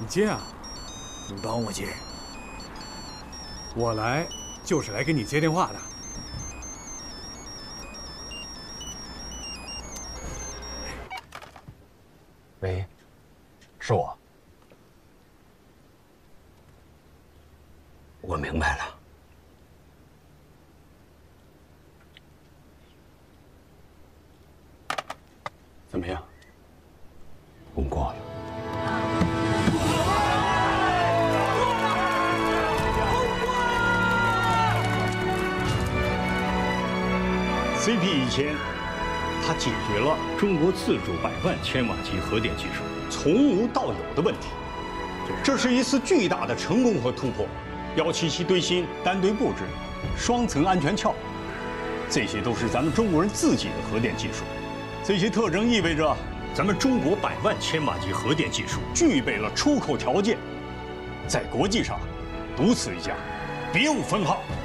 你接啊！ 你帮我接。 我来就是来给你接电话的。 喂，是我。 我明白了。 怎么样？ 通过了。 CP1000，它解决了中国自主100万千瓦级核电技术从无到有的问题，这是一次巨大的成功和突破。177堆芯、单堆布置、双层安全壳，这些都是咱们中国人自己的核电技术。这些特征意味着咱们中国100万千瓦级核电技术具备了出口条件，在国际上独此一家，别无分号。